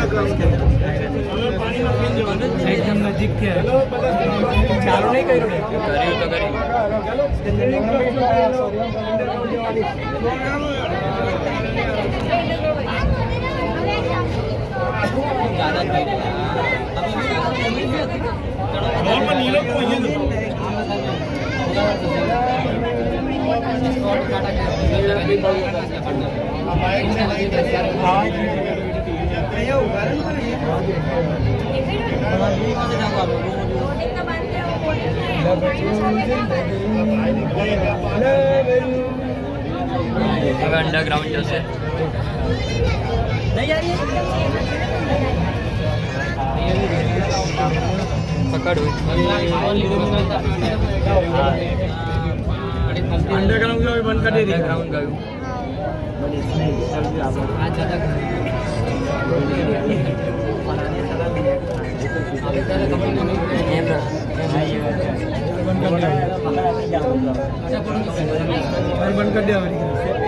एकदम नजीक के चारों नहीं करी तो करी अंडरग्राउंड जैसे पकड़ अंडरग्राउंड का भी बंद कर दे ग्राउंड का बंद कर दिया